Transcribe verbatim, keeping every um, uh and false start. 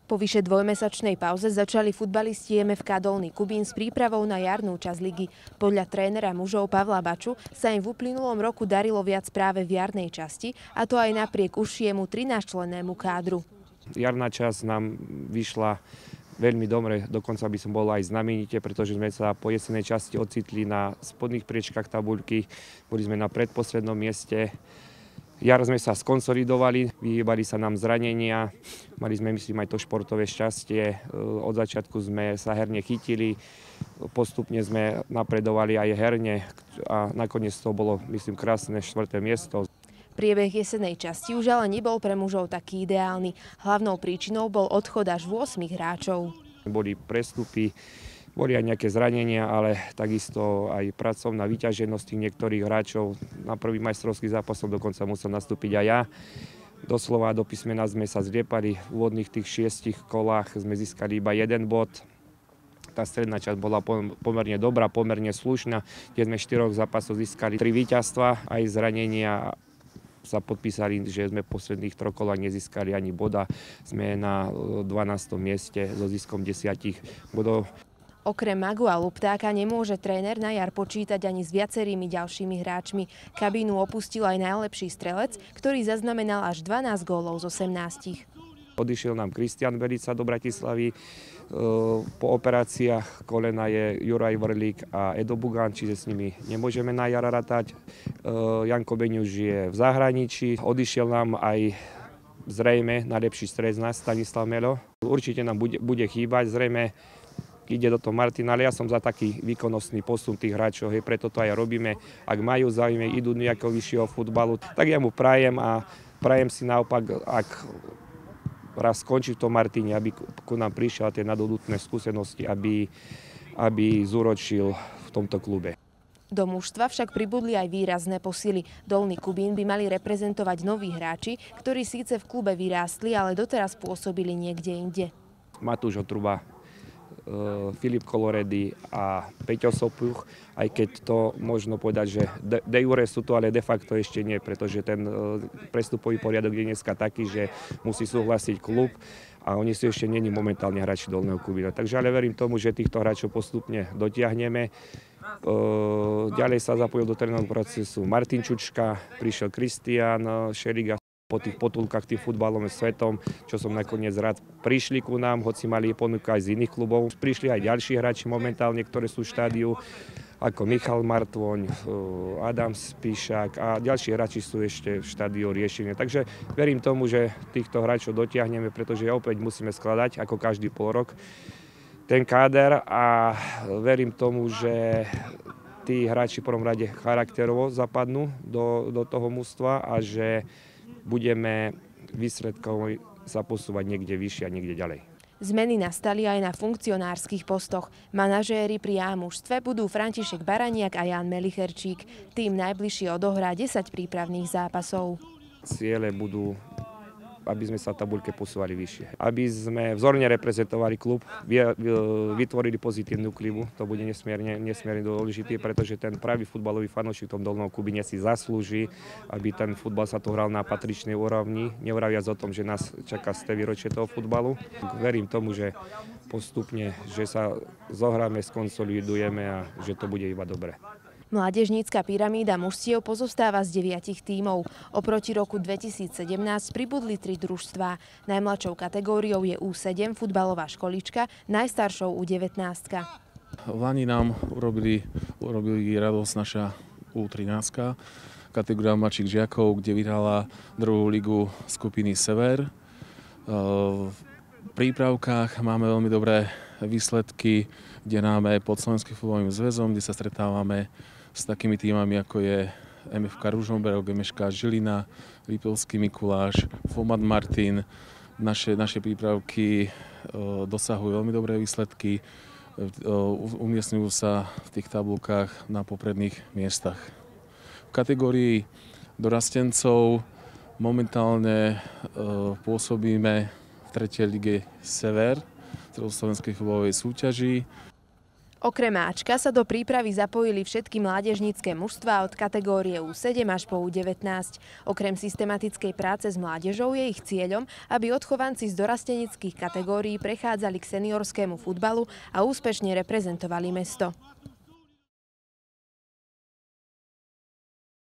Po vyše dvojmesačnej pauze začali futbalisti em ef ká Dolný Kubín s prípravou na jarnú časť ligy. Podľa trénera mužov Pavla Baču sa im v uplynulom roku darilo viac práve v jarnej časti, a to aj napriek užšiemu trinásťčlennému kádru. Jarná časť nám vyšla veľmi dobre, dokonca by som bol aj znamenite, pretože sme sa po jesenej časti ocitli na spodných priečkách tabuľky, boli sme na predposlednom mieste. Jar sme sa skonsolidovali, vyhýbali sa nám zranenia, mali sme, myslím, aj to športové šťastie. Od začiatku sme sa herne chytili, postupne sme napredovali aj herne a nakoniec to bolo, myslím, krásne štvrté miesto. Priebeh jesenej časti už ale nebol pre mužov taký ideálny. Hlavnou príčinou bol odchod až ôsmich hráčov. Boli prestupy, boli aj nejaké zranenia, ale takisto aj pracovná vyťaženosť tých niektorých hráčov. Na prvý majstrovský zápas som dokonca musel nastúpiť aj ja. Doslova do písmena sme sa zliepali. V úvodných tých šiestich kolách sme získali iba jeden bod. Tá stredná časť bola pomerne dobrá, pomerne slušná, kde sme štyroch zápasov získali tri víťazstva, aj zranenia sa podpísali, že sme v posledných troch kolách nezískali ani boda. Sme na dvanástom mieste so ziskom desiatich bodov. Okrem Magu a Luptáka nemôže tréner na jar počítať ani s viacerými ďalšími hráčmi. Kabínu opustil aj najlepší strelec, ktorý zaznamenal až dvanásť gólov z osemnástich. Odišiel nám Kristian Belica do Bratislavy. Po operáciách kolena je Juraj Vrlík a Edo Bugan, čiže s nimi nemôžeme na jar rátať. Janko Beňuš je v zahraničí. Odišiel nám aj zrejme najlepší strelec nás, Stanislav Melo. Určite nám bude, bude chýbať, zrejme ide do toho Martin, ale ja som za taký výkonnostný posun tých hráčov, hej, preto to aj robíme. Ak majú záujem, idú do nejakého vyššieho futbalu, tak ja mu prajem a prajem si naopak, ak raz skončí v tom Martine, aby ku nám prišiel tie nadobudné skúsenosti, aby, aby zúročil v tomto klube. Do mužstva však pribudli aj výrazné posily. Dolný Kubín by mali reprezentovať noví hráči, ktorí síce v klube vyrástli, ale doteraz pôsobili niekde inde. Matúš Otruba, Filip Koloredy a Peťo Sopuch, aj keď to možno povedať, že de, de jure sú to, ale de facto ešte nie, pretože ten prestupový poriadok je dneska taký, že musí súhlasiť klub a oni sú ešte není momentálne hráči Dolného Kubína. Takže ale verím tomu, že týchto hráčov postupne dotiahneme. Ďalej sa zapojil do trénového procesu Martin Čučka, prišiel Kristian Šeliga. Po tých potulkách tým futbalovým svetom, čo som nakoniec rád, prišli ku nám, hoci mali ponuku aj z iných klubov. Prišli aj ďalší hráči momentálne, ktorí sú v štádiu, ako Michal Martvoň, Adam Spíšak a ďalší hráči sú ešte v štádiu riešenia. Takže verím tomu, že týchto hráčov dotiahneme, pretože opäť musíme skladať, ako každý pol rok, ten káder a verím tomu, že tí hráči v prvom rade charakterovo zapadnú do, do toho mužstva a že budeme výsledkov sa posúvať niekde vyššie a niekde ďalej. Zmeny nastali aj na funkcionárskych postoch. Manažéri pri á mužstve budú František Baraniak a Jan Melicherčík. Tým najbližšie odohrá desať prípravných zápasov. Ciele budú, aby sme sa v tabuľke posúvali vyššie. Aby sme vzorne reprezentovali klub, vytvorili pozitívnu klimu, to bude nesmierne, nesmierne dôležité, pretože ten pravý futbalový fanúšik v tom Dolnom Kubíne si zaslúži, aby ten futbal sa to hral na patričnej úrovni, nevraviac o tom, že nás čaká sté výročie toho futbalu. Verím tomu, že postupne, že sa zohráme, skonsolidujeme a že to bude iba dobre. Mládežnícka pyramída mužstiev pozostáva z deviatich tímov. Oproti roku dvetisícsedemnásť pribudli tri družstvá. Najmladšou kategóriou je ú sedem, futbalová školička, najstaršou ú devätnásť. Lani nám urobili, urobili radosť naša ú trinásť, kategória mladších žiakov, kde vyhrala druhú ligu skupiny Sever. V prípravkách máme veľmi dobré výsledky, kde máme pod Slovenským futbalovým zväzom, kde sa stretávame s takými týmami, ako je em ef ká Ružomberok, em ef ká Žilina, Liptovský Mikuláš, Fomat Martin. Naše, naše prípravky e, dosahujú veľmi dobré výsledky, e, umiestňujú sa v tých tabulkách na popredných miestach. V kategórii dorastencov momentálne e, pôsobíme v tretej lige Sever, celoslovenskej futbalovej súťaži. Okrem Ačka sa do prípravy zapojili všetky mládežnícke mužstvá od kategórie ú sedem až po ú devätnásť. Okrem systematickej práce s mládežou je ich cieľom, aby odchovanci z dorasteneckých kategórií prechádzali k seniorskému futbalu a úspešne reprezentovali mesto.